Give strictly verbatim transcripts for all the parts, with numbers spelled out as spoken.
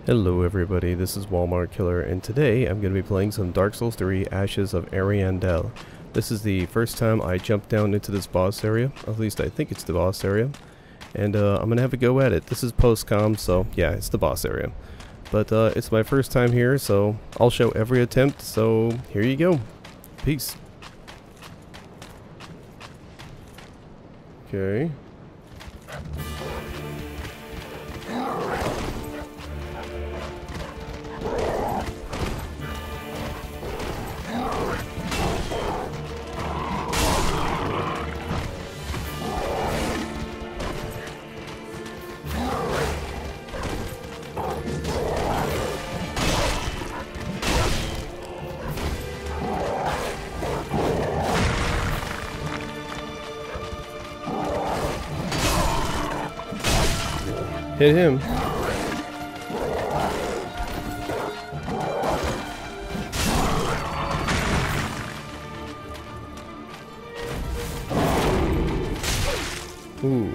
Hello everybody, this is Walmart Killer, and today I'm going to be playing some Dark Souls three Ashes of Ariandel. This is the first time I jumped down into this boss area, at least I think it's the boss area, and uh, I'm going to have a go at it. This is post-com, so yeah, it's the boss area. But uh, it's my first time here, so I'll show every attempt, so here you go. Peace. Okay. Hit him. Ooh.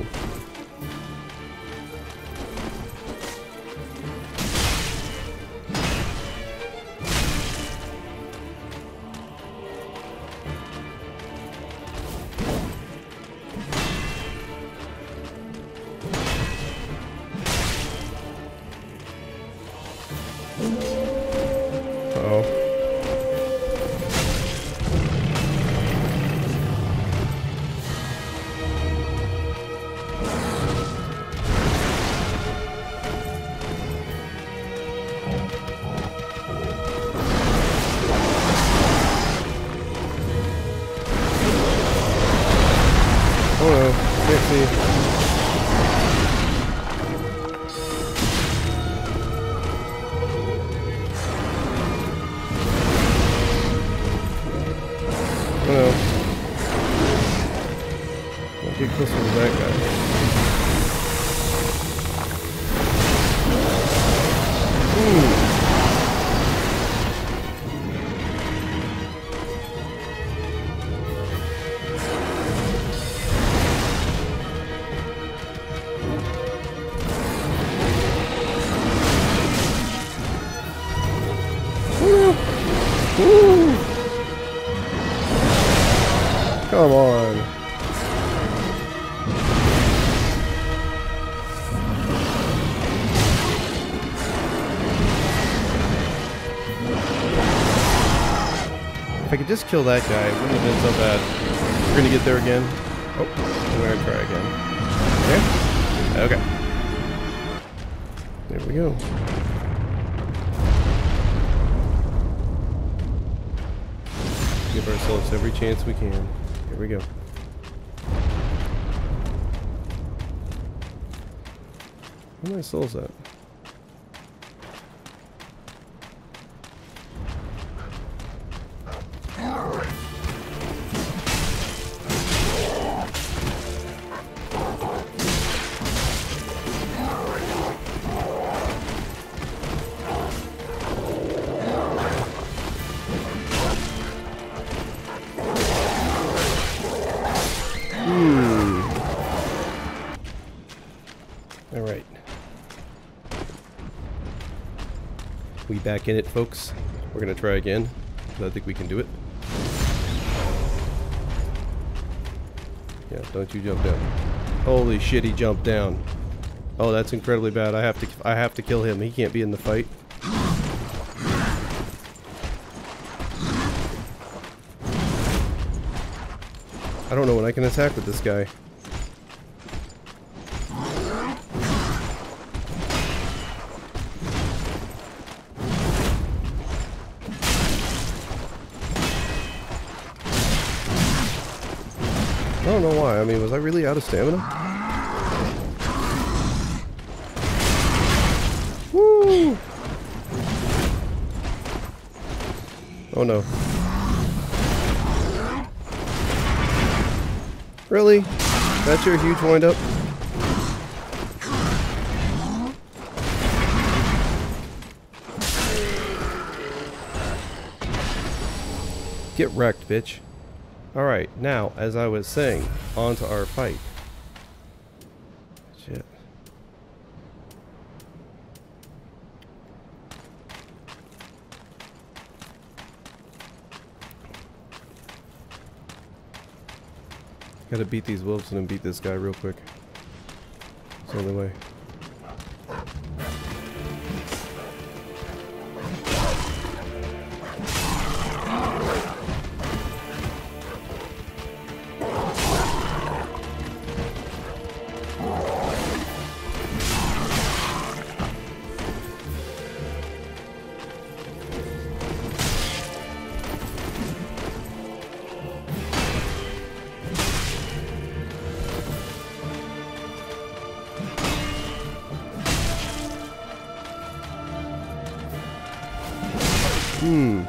Uh-oh. Oh no, can't see. Oh no. Don't get closer to that guy. Ooh. Ooh. Ooh. Come on. If I could just kill that guy, it wouldn't have been so bad. We're gonna get there again. Oh, we're gonna try again. Okay. Okay. There we go. Give ourselves every chance we can. Here we go. Where are my souls at? Hmm. All right. We back in it, folks. We're gonna try again. I think we can do it. Yeah, don't you jump down. Holy shit, he jumped down. Oh, that's incredibly bad. I have to I have to kill him. He can't be in the fight. I don't know when I can attack with this guy. I don't know why. I mean, was I really out of stamina? Woo! Oh no. Really? That's your huge wind-up? Get wrecked, bitch. Alright, now, as I was saying, on to our fight. Shit. Gotta beat these wolves and then beat this guy real quick. It's the only way. Hmm.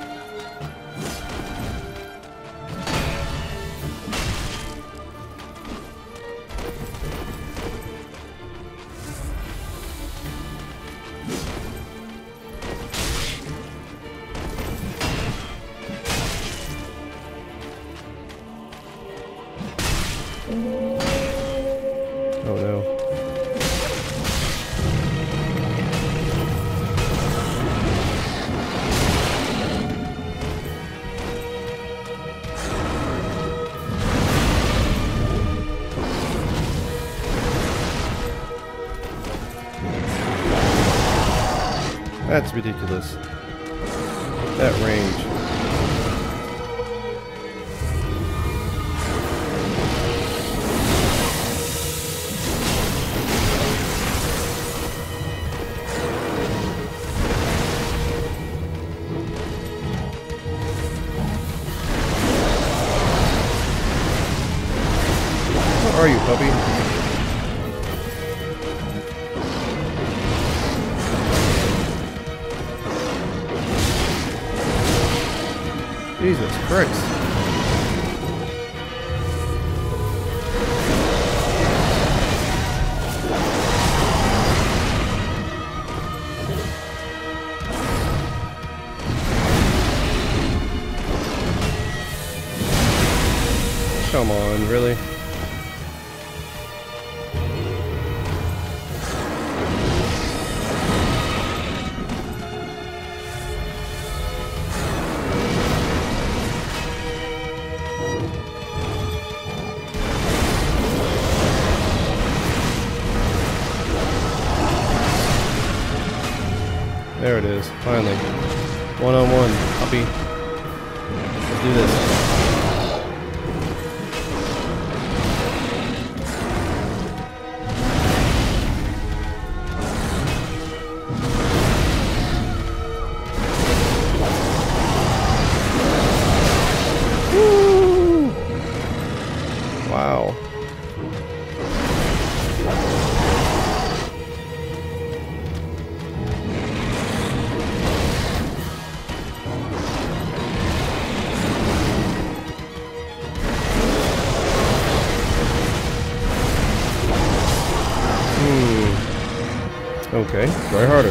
Oh no. That's ridiculous. That range. Where are you, puppy? Jesus Christ. Come on, really? There it is, finally. One on one, puppy. Let's do this. Woo! Wow. Okay, try harder.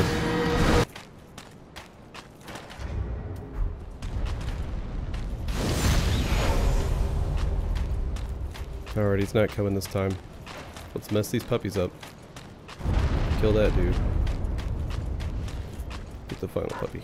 Alright, he's not coming this time. Let's mess these puppies up. Kill that dude. Get the final puppy.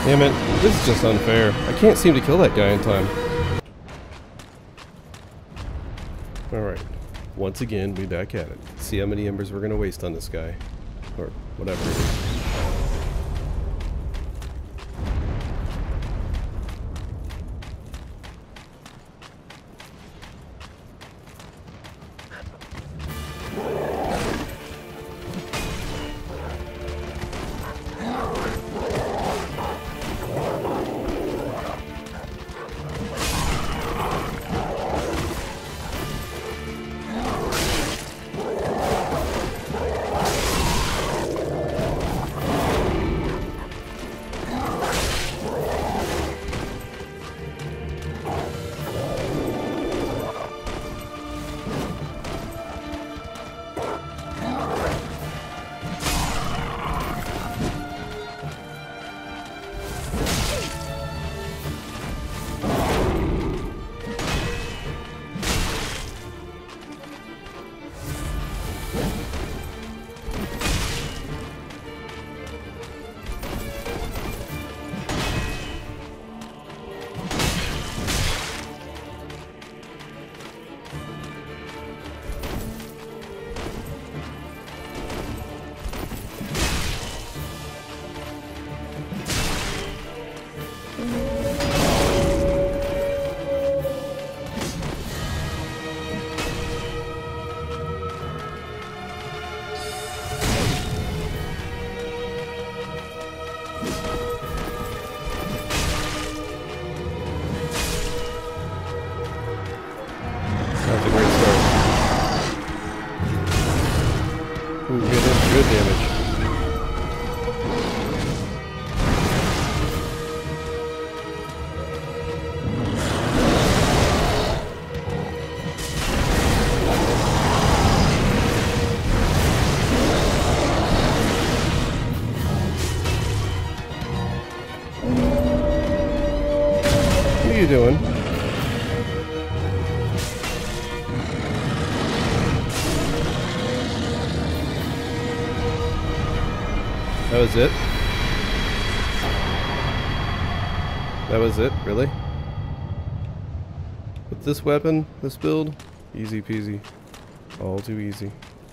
Damn it, this is just unfair. I can't seem to kill that guy in time. Alright, once again, we back at it. Let's see how many embers we're gonna waste on this guy. Or whatever it is. That's a great start. Ooh, good, good damage. What are you doing? That was it? That was it? Really? With this weapon, this build? Easy peasy. All too easy.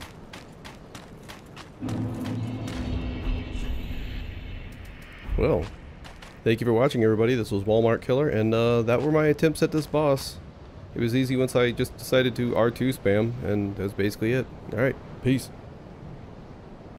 Well, thank you for watching, everybody. This was Walmart Killer, and uh, that were my attempts at this boss. It was easy once I just decided to R two spam, and that's basically it. Alright, peace.